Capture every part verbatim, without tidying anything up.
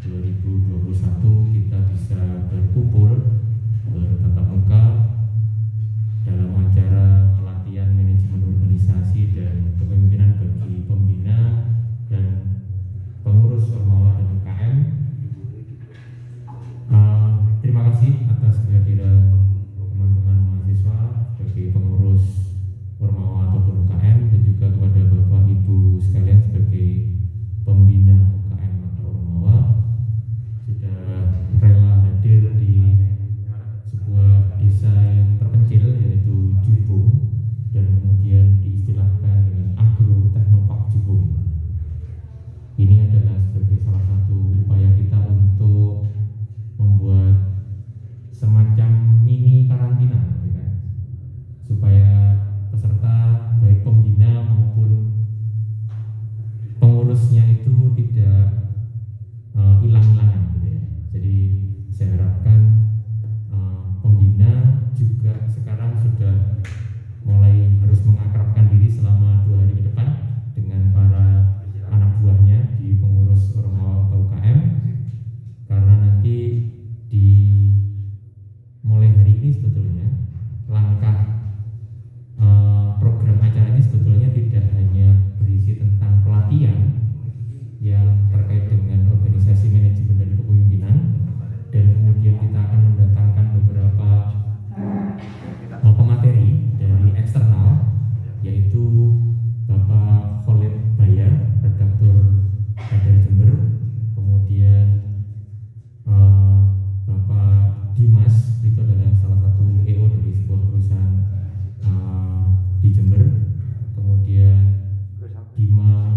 dua ribu dua puluh satu kita bisa berkumpul bertatap muka dalam acara pelatihan manajemen organisasi dan kepemimpinan bagi pembina dan pengurus Ormawa dan U K M. Uh, terima kasih atas kehadiran teman-teman mahasiswa sebagai pengurus Ormawa ataupun U K M, dan juga kepada Bapak Ibu sekalian sebagai pembina U K M atau Ormawa sudah rela hadir di sebuah desa yang terpencil yaitu Jubung, dan kemudian diistilahkan dengan Agro Teknopark Jubung. Ini adalah sebagai salah satu upaya kita untuk membuat semacam mini karantina, ya kan? Supaya peserta baik pembina maupun pengurusnya itu tidak uh, hilang-hilangan, gitu ya. Jadi saya harapkan uh, pembina juga sekarang sudah mulai harus mengakrabkan diri selama dua hari ke depan dengan para anak buahnya di pengurus Ormawa atau U K M, karena nanti di mulai hari ini sebetulnya langkah uh, program acara ini sebetulnya tidak hanya berisi tentang pelatihan yang terkait dengan organisasi manajemen dan kepemimpinan, dan kemudian kita akan mendatangkan beberapa uh, pemateri dari eksternal, yaitu Bapak Khalid Bayar, redaktur Radar Jember, kemudian uh, Bapak Dimas, itu adalah salah satu E O dari sebuah perusahaan uh, di Jember, kemudian Bima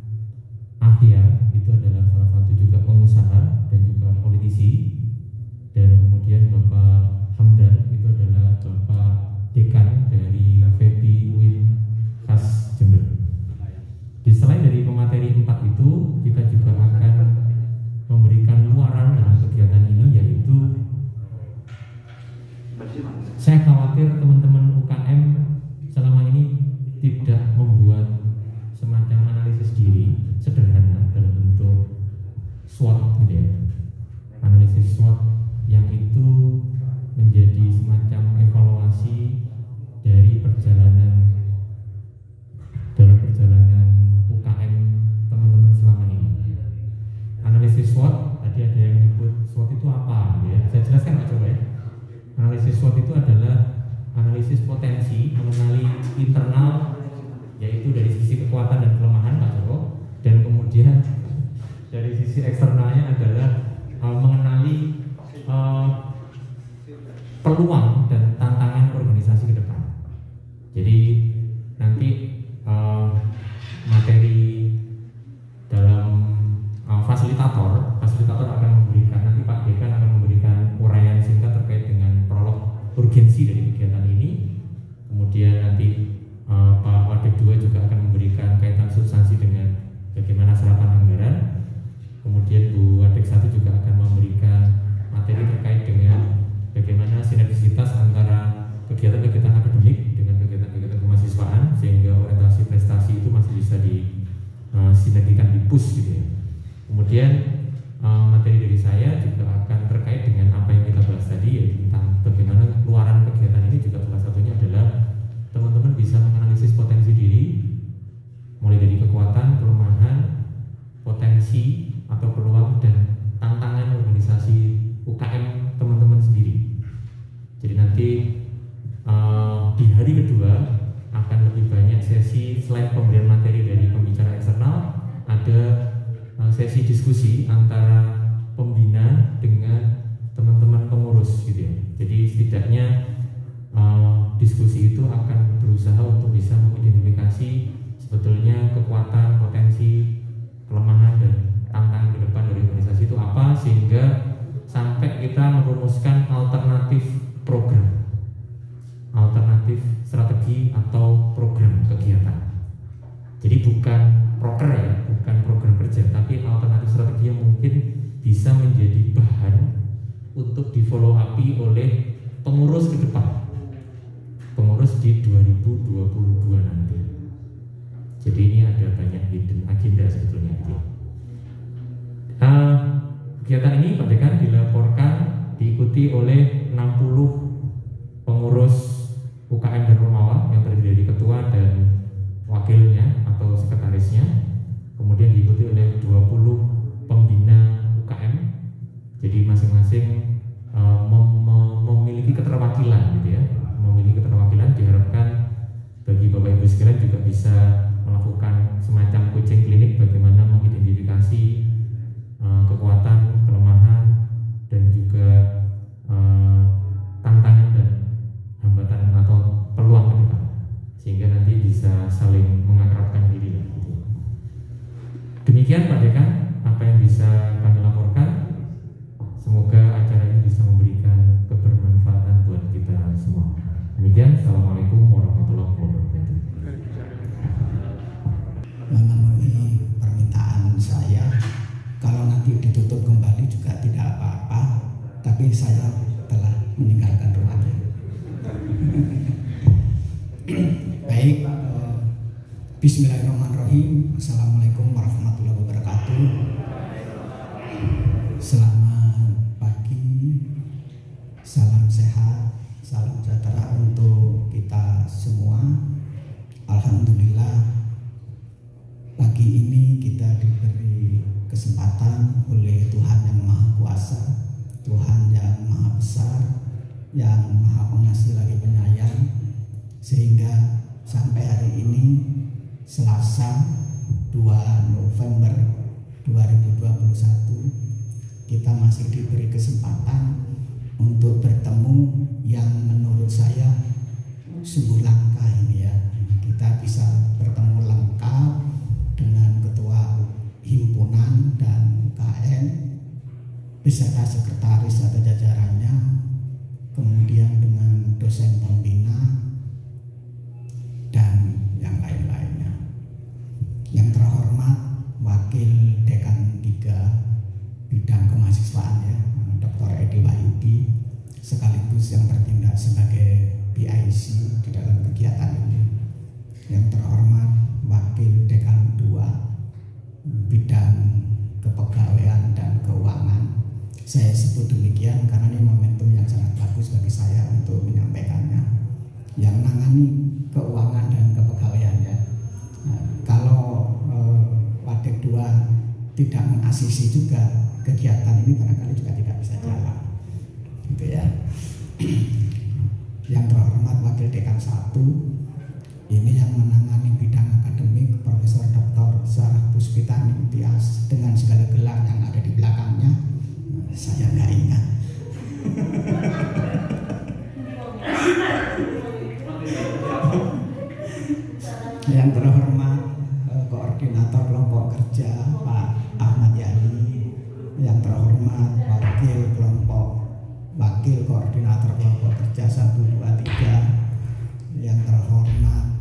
Ahya, itu adalah salah satu juga pengusaha dan juga politisi, dan kemudian Bapak Hamdan, itu adalah Bapak Dekan dari V P U I N khas Jember. Di selain dari pemateri empat itu, kita juga akan memberikan luaran dalam kegiatan ini, yaitu saya khawatir teman-teman U K M selama ini tidak membuat semacam analisis diri sederhana dalam bentuk SWOT, gitu ya. Analisis SWOT yang itu menjadi semacam evaluasi dari perjalanan dalam perjalanan U K M teman-teman selama ini. Analisis SWOT, tadi ada yang menyebut SWOT itu apa, gitu ya. Saya jelaskan Pak, coba ya. Analisis SWOT itu adalah analisis potensi, mengenali internal, yaitu dari sisi kekuatan dan kelemahan Pak Joko, dan kemudian dari sisi eksternalnya adalah uh, mengenali uh, peluang dan tantangan organisasi ke depan. Jadi nanti uh, materi dalam uh, fasilitator, fasilitator akan memberikan, nanti Pak Dekan akan memberikan uraian singkat terkait dengan prolog urgensi dari kegiatan ini. Kemudian nanti uh, Pak Wadek dua juga akan memberikan kaitan substansi dengan bagaimana serapan anggaran. Kemudian Bu Wadek satu juga akan memberikan materi terkait dengan bagaimana sinergisitas antara kegiatan-kegiatan akademik dengan kegiatan-kegiatan kemahasiswaan, sehingga orientasi prestasi itu masih bisa disinergikan, uh, di push, gitu ya. Kemudian uh, materi dari saya juga akan terkait dengan apa yang kita bahas tadi, yaitu tentang bagaimana keluaran kegiatan ini juga salah satunya adalah teman-teman bisa menganalisis potensi diri, mulai dari kekuatan, kelemahan, potensi atau peluang dan tantangan organisasi U K M teman-teman sendiri. Jadi nanti uh, di hari kedua akan lebih banyak sesi, selain pemberian materi dari pembicara eksternal, ada uh, sesi diskusi antara pembina dengan teman-teman pengurus, gitu ya. Jadi setidaknya uh, diskusi itu akan berusaha untuk bisa mengidentifikasi sebetulnya kekuatan, potensi, kelemahan dan tantangan ke depan dari organisasi itu apa, sehingga sampai kita merumuskan alternatif program, alternatif strategi atau program kegiatan. Jadi bukan proker ya, bukan program kerja, tapi alternatif strategi yang mungkin bisa menjadi bahan untuk di follow up oleh pengurus ke depan, pengurus di dua ribu dua puluh dua nanti. Jadi ini ada banyak hidden agenda sebetulnya. Uh, Kegiatan ini Pak Dekan dilaporkan diikuti oleh enam puluh pengurus U K M dan Ormawa yang terdiri dari ketua dan wakilnya atau sekretarisnya, kemudian diikuti oleh dua puluh pembina U K M. Jadi masing-masing uh, mem mem memiliki keterwakilan gitu ya, memiliki keterwakilan. Diharapkan bagi Bapak Ibu sekalian juga bisa melakukan semacam coaching klinik bagaimana mengidentifikasi uh, kekuatan, kelemahan, dan juga uh, tantangan dan hambatan atau peluang ke depan, sehingga nanti bisa saling mengakrabkan diri. Demikian Pak Dekan apa yang bisa kami laporkan. Semoga acara ini bisa memberikan kebermanfaatan buat kita semua. Demikian, Assalamualaikum warahmatullahi wabarakatuh. Memenuhi permintaan saya, kalau nanti ditutup kembali juga tidak apa-apa, tapi saya telah meninggalkan rumahnya. Baik, Bismillahirrahmanirrahim. Assalamualaikum warahmatullahi wabarakatuh. Selamat pagi, salam sehat, salam sejahtera untuk kita semua. Alhamdulillah, pagi ini kita diberi kesempatan oleh Tuhan yang Maha Kuasa, Tuhan yang Maha Besar, yang Maha Pengasih lagi penyayang, sehingga sampai hari ini Selasa dua November dua ribu dua puluh satu kita masih diberi kesempatan untuk bertemu yang menurut saya sungguh langka ini ya. Kita bisa bertemu lengkap dengan ketua himpunan dan U K M beserta sekretaris atau jajarannya, kemudian dengan dosen pembina dan yang lain-lainnya. Yang terhormat Wakil Dekan tiga bidang kemahasiswaan ya, Doktor Edi Wahyudi, sekaligus yang bertindak sebagai P I C di dalam kegiatan ini. Yang terhormat Wakil Dekan dua bidang kepegawaian dan keuangan. Saya sebut demikian karena ini momentum yang sangat bagus bagi saya untuk menyampaikannya. Yang nangani keuangan dan kepegawaian ya. Nah, kalau eh, Wadek dua tidak mengasisi juga kegiatan ini, barangkali juga tidak bisa jalan, gitu ya. Yang terhormat Wakil Dekan satu ini yang menangani bidang akademik, Profesor Doktor Sarah Puspita Ningtyas dengan segala gelar yang ada di belakangnya. Saya nggak ingat. Yang terhormat Koordinator Kelompok Kerja Pak Ahmad Yani, yang terhormat Wakil Kelompok Wakil Koordinator Kelompok Kerja satu dua tiga, yang terhormat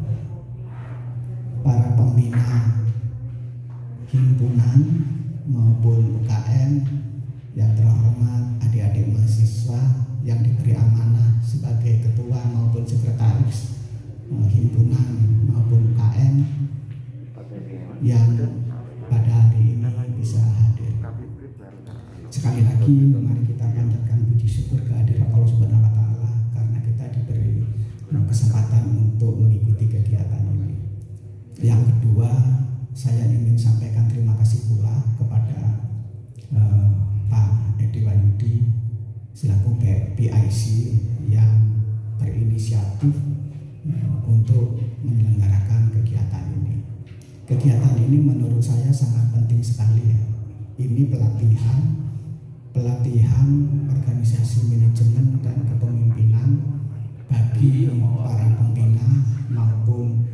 para pembina himpunan maupun U K M, yang terhormat adik-adik mahasiswa yang diberi amanah sebagai ketua maupun sekretaris himpunan maupun U K M yang pada hari ini bisa hadir. Sekali lagi mari kita panjatkan puji syukur kehadirat Allah Subhanahu wa taala karena kita diberi kesempatan untuk mengikuti kegiatan ini. Yang kedua, saya ingin sampaikan terima kasih pula kepada uh, Pak Edi Wahyudi selaku P I C yang berinisiatif uh, untuk menyelenggarakan kegiatan ini. Kegiatan ini menurut saya sangat penting sekali ya. Ini pelatihan, pelatihan organisasi manajemen dan kepemimpinan bagi para pembina maupun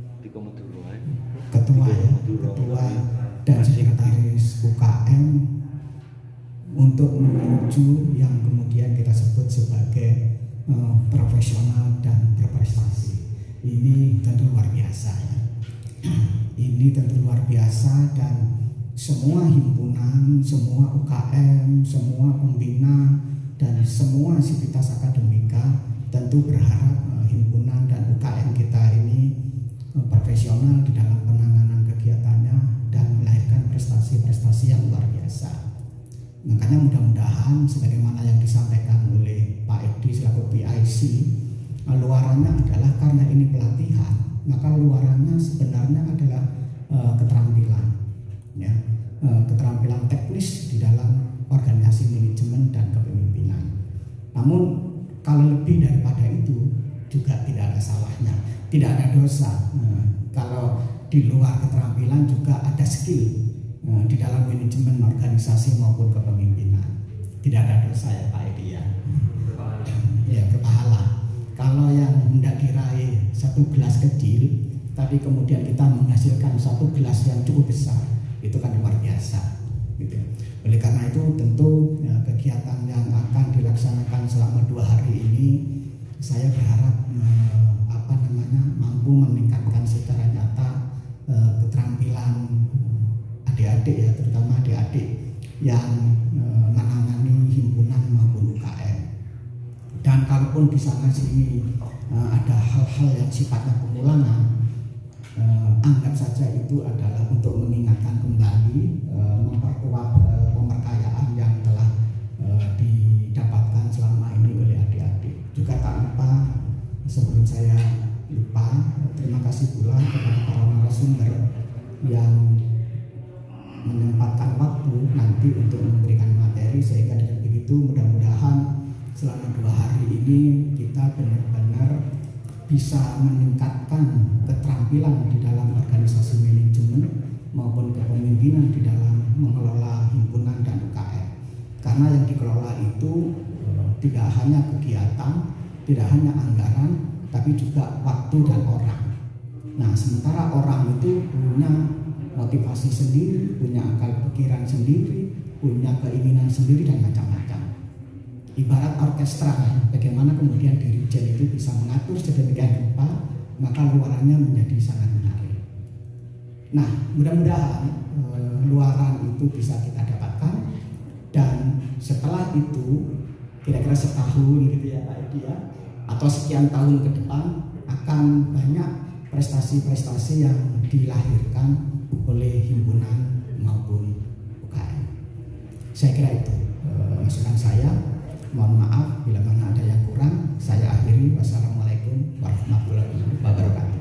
ketua ya, ketua dan sekretaris U K M untuk menuju yang kemudian kita sebut sebagai uh, profesional dan berprestasi. Ini tentu luar biasa ya. Ini tentu luar biasa dan semua himpunan, semua U K M, semua pembina dan semua sivitas akademika tentu berharap uh, himpunan dan U K M kita ini uh, profesional di dalam penanganan kegiatannya dan melahirkan prestasi-prestasi yang luar biasa. Makanya mudah-mudahan sebagaimana yang disampaikan oleh Pak Edi selaku P I C, luarannya adalah karena ini pelatihan, maka luarannya sebenarnya adalah uh, keterampilan, ya, uh, keterampilan teknis di dalam organisasi manajemen dan kepemimpinan. Namun kalau lebih daripada itu juga tidak ada salahnya, tidak ada dosa. Nah, kalau di luar keterampilan juga ada skill nah, di dalam manajemen organisasi maupun kepemimpinan. Tidak ada dosa ya Pak Edi ya. Ya berpahala. Kalau yang hendak diraih satu gelas kecil, tapi kemudian kita menghasilkan satu gelas yang cukup besar, itu kan luar biasa. Gitu. Oleh karena itu tentu ya, kegiatan yang akan dilaksanakan selama dua hari ini, saya berharap eh, apa namanya mampu meningkatkan secara nyata eh, keterampilan adik-adik ya, terutama adik-adik yang eh, menangani himpunan maupun U K M. Dan kalaupun di sana sini eh, ada hal-hal yang sifatnya pengulangan, eh, anggap saja itu adalah untuk mengingatkan kembali, eh, memperkuat eh, pemperkayaan yang telah eh, didapatkan selama ini oleh adik-adik. Juga tak lupa, sebelum saya lupa, terima kasih pula kepada para narasumber yang menyempatkan waktu nanti untuk memberikan materi, sehingga dengan begitu mudah-mudahan selama dua hari ini kita benar-benar bisa meningkatkan keterampilan di dalam organisasi manajemen maupun kepemimpinan di dalam mengelola himpunan dan U K M. Karena yang dikelola itu eh, tidak hanya kegiatan, tidak hanya anggaran, tapi juga waktu dan orang. Nah, sementara orang itu punya motivasi sendiri, punya akal pikiran sendiri, punya keinginan sendiri dan macam-macam. Ibarat orkestra, bagaimana kemudian dirijen itu bisa mengatur sedemikian rupa, maka luarannya menjadi sangat menarik. Nah, mudah-mudahan e, luaran itu bisa kita dapatkan, dan setelah itu kira-kira setahun gitu ya Pak Edi ya, atau sekian tahun ke depan akan banyak prestasi-prestasi yang dilahirkan oleh himpunan maupun U K M. Saya kira itu e, masukan saya. Mohon maaf bila mana ada yang kurang. Saya akhiri. Wassalamualaikum warahmatullahi wabarakatuh.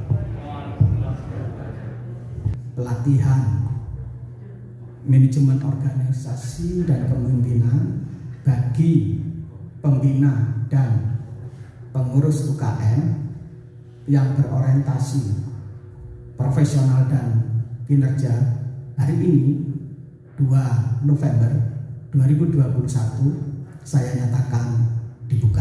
Pelatihan manajemen organisasi dan kepemimpinan bagi pembina dan pengurus U K M yang berorientasi profesional dan kinerja hari ini dua November dua ribu dua puluh satu saya nyatakan dibuka.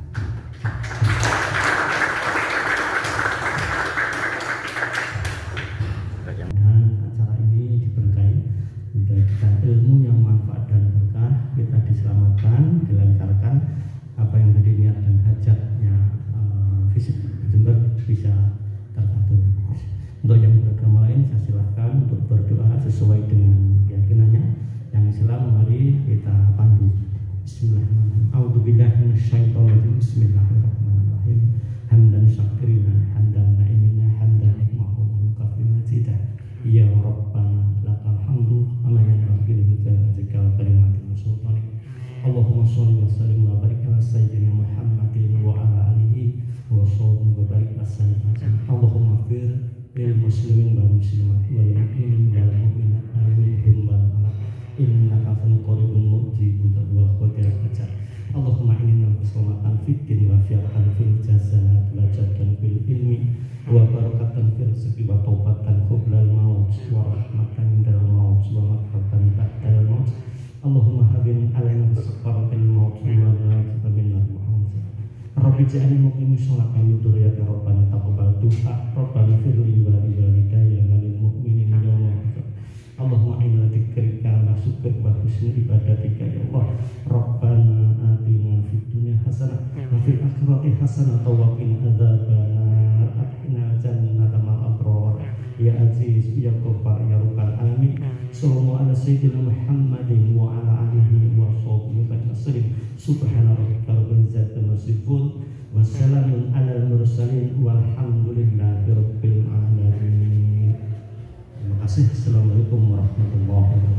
Acara ini diberkahi, memberikan ilmu yang manfaat dan berkah, kita diselamatkan, dilancarkan, apa yang menjadi niat dan hajatnya uh, fisik Jember bisa tercapai. Untuk yang beragama lain saya silahkan untuk berdoa sesuai dengan keyakinannya. Yang Islam mari kita pandu. Bismillahirrahmanirrahim. A'udzubillahi minasyaitonirrajim. Bismillahirrahmanirrahim. Hamdan syakirina, hamdan na'imina, hamdan nikmahu wa yukafi mazidah. Ya Rabbana lakal hamdu ala yanbaghi lijalika wa kalimatin sultanik. Allahumma shalli wa sallim wa barik ala sayyidina Muhammadin wa ala alihi wa sahbihi wa barik wasallam. Allahumma fir lil muslimin wal muslimat wal mu'minin wal mu'minat minhum wal amwat innaka qaribun mujibud wa qadir ajar. Allahumma inna bismillahirrahmanirrahim fitin wa fiatan fil jasad wa jaddan fil ilmi wa barakatan fil rizqi wa taubatan qoblal maut wa rahmatan indal maut wa maghfiratan ba'dal maut. Allahumma habin alaina bisaqaratil maut wa la tu'minna Muhammad. Rabbi ja'alni muqimis sholati min dzurriyyati rabbana taqabbal du'a rabbana firli wa li walidayya wa lil mu'minina yawma yaqum. Allahumma inna dzikrika wa syukrika wa husni ibadatika ya Allah. Rabbana atina fid dunya hasanah wa fil akhirati hasanah wa qina adzabannar. Atina jannata ma'al abrar ya aziz ya ghaffar ya rabbal alamin. Sallallahu ala sayyidina Muhammadin wa ala alihi wa sahbihi wasallam. Subhana rabbika rabbil izzati amma yasifun wa salamun alal mursalin walhamdulillahi rabbil alamin. Terima kasih. Assalamualaikum warahmatullahi wabarakatuh.